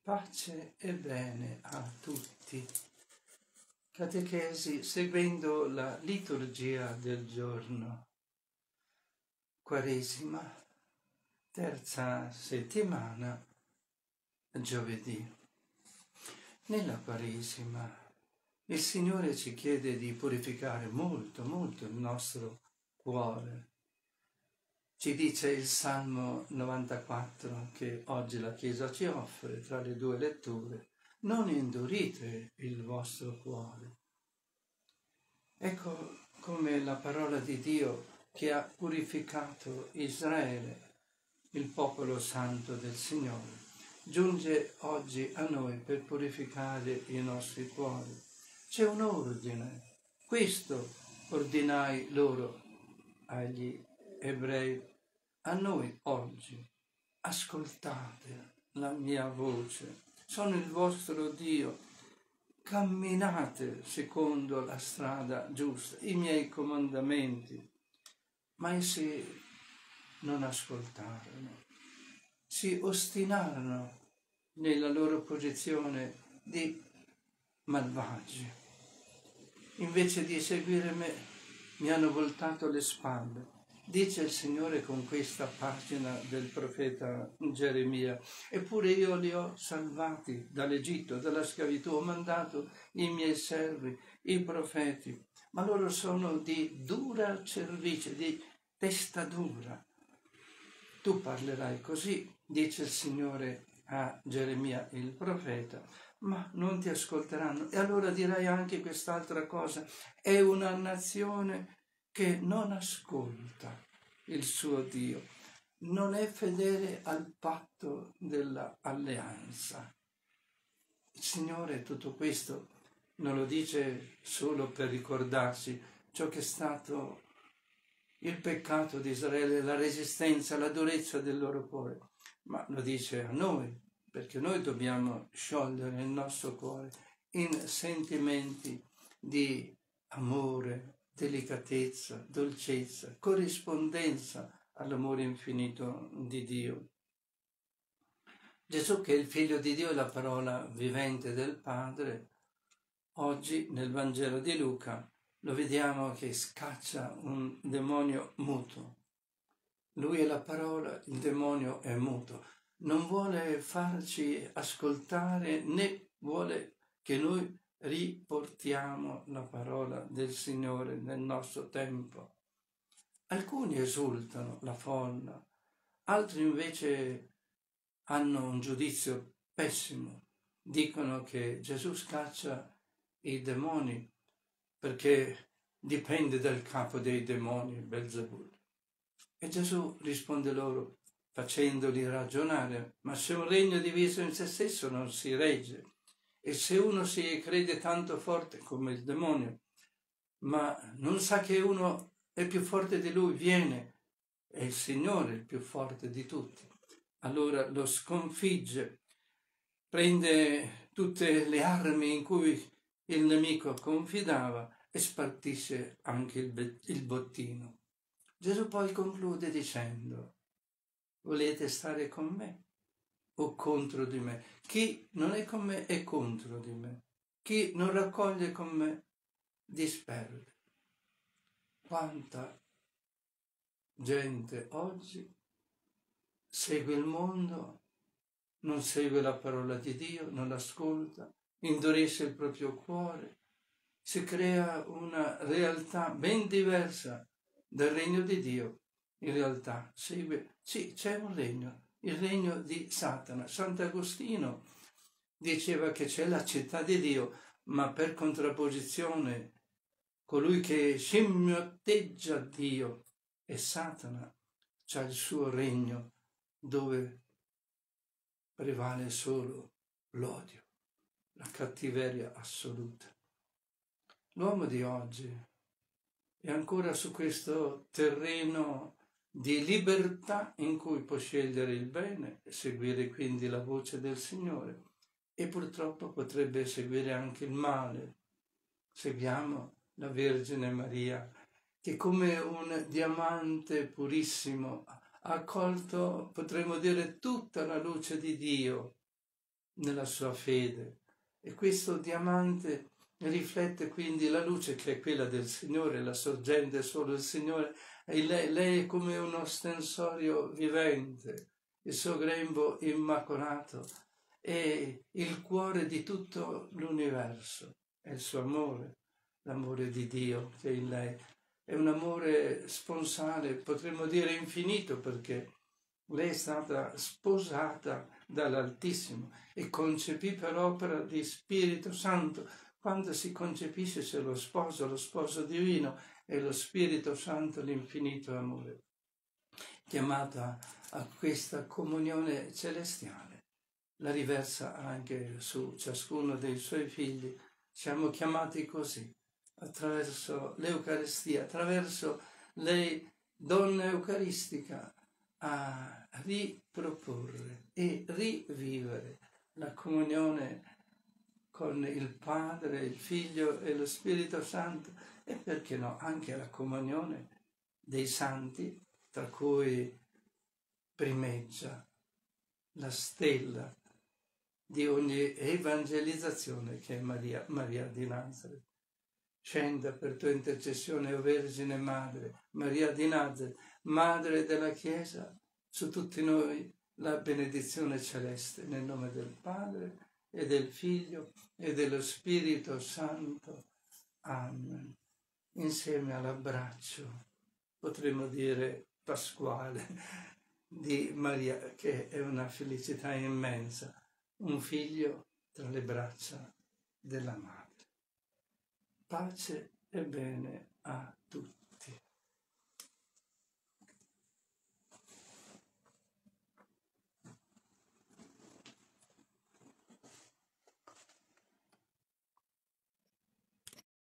Pace e bene a tutti. Catechesi seguendo la liturgia del giorno. Quaresima, terza settimana, giovedì. Nella Quaresima il Signore ci chiede di purificare molto il nostro cuore. Ci dice il Salmo 94 che oggi la Chiesa ci offre tra le due letture: non indurite il vostro cuore. Ecco come la parola di Dio che ha purificato Israele, il popolo santo del Signore, giunge oggi a noi per purificare i nostri cuori. C'è un ordine. Questo ordinai loro agli ebrei, a noi oggi: ascoltate la mia voce, sono il vostro Dio, camminate secondo la strada giusta, i miei comandamenti. Ma essi non ascoltarono, si ostinarono nella loro posizione di malvagi. Invece di seguire me, mi hanno voltato le spalle. Dice il Signore con questa pagina del profeta Geremia: eppure io li ho salvati dall'Egitto, dalla schiavitù, ho mandato i miei servi, i profeti, ma loro sono di dura cervice, di testa dura. Tu parlerai così, dice il Signore a Geremia il profeta, ma non ti ascolteranno. E allora dirai anche quest'altra cosa: è una nazione che non ascolta il suo Dio, non è fedele al patto dell'alleanza. Il Signore tutto questo non lo dice solo per ricordarsi ciò che è stato il peccato di Israele, la resistenza, la durezza del loro cuore, ma lo dice a noi, perché noi dobbiamo sciogliere il nostro cuore in sentimenti di amore, delicatezza, dolcezza, corrispondenza all'amore infinito di Dio. Gesù, che è il Figlio di Dio e la parola vivente del Padre, oggi nel Vangelo di Luca lo vediamo che scaccia un demonio muto. Lui è la parola, il demonio è muto. Non vuole farci ascoltare, né vuole che noi riportiamo la parola del Signore nel nostro tempo. Alcuni esultano, la folla, altri invece hanno un giudizio pessimo. Dicono che Gesù scaccia i demoni perché dipende dal capo dei demoni, Belzebul. E Gesù risponde loro facendoli ragionare: ma se un regno diviso in se stesso non si regge, e se uno si crede tanto forte come il demonio, ma non sa che uno è più forte di lui, viene, è il Signore il più forte di tutti, allora lo sconfigge, prende tutte le armi in cui il nemico confidava e spartisce anche il bottino. Gesù poi conclude dicendo: volete stare con me o contro di me? Chi non è con me è contro di me. Chi non raccoglie con me disperde. Quanta gente oggi segue il mondo, non segue la parola di Dio, non l'ascolta, indurisce il proprio cuore, si crea una realtà ben diversa dal regno di Dio. In realtà segue, sì, c'è un regno, il regno di Satana. Sant'Agostino diceva che c'è la città di Dio, ma per contrapposizione colui che scimmiotteggia Dio è Satana, c'ha il suo regno dove prevale solo l'odio, la cattiveria assoluta. L'uomo di oggi è ancora su questo terreno di libertà in cui può scegliere il bene e seguire quindi la voce del Signore, e purtroppo potrebbe seguire anche il male. Seguiamo la Vergine Maria, che come un diamante purissimo ha accolto, potremmo dire, tutta la luce di Dio, nella sua fede. E questo diamante riflette quindi la luce che è quella del Signore, la sorgente è solo il Signore, e lei è come uno stensorio vivente, il suo grembo immacolato è il cuore di tutto l'universo, è il suo amore, l'amore di Dio che è in lei. È un amore sponsale, potremmo dire infinito, perché lei è stata sposata dall'Altissimo e concepì per opera di Spirito Santo. Quando si concepisce c'è lo sposo divino, e lo Spirito Santo, l'infinito amore, chiamata a questa comunione celestiale. La riversa anche su ciascuno dei suoi figli. Siamo chiamati così, attraverso l'Eucaristia, attraverso lei, donna eucaristica, a riproporre e rivivere la comunione con il Padre, il Figlio e lo Spirito Santo, e perché no, anche la comunione dei santi, tra cui primeggia la stella di ogni evangelizzazione che è Maria di Nazareth. Scenda per tua intercessione, o Vergine Madre, Maria di Nazareth, Madre della Chiesa, su tutti noi la benedizione celeste, nel nome del Padre e del Figlio e dello Spirito Santo. Amen. Insieme all'abbraccio, potremmo dire pasquale, di Maria, che è una felicità immensa, un figlio tra le braccia della madre. Pace e bene a tutti.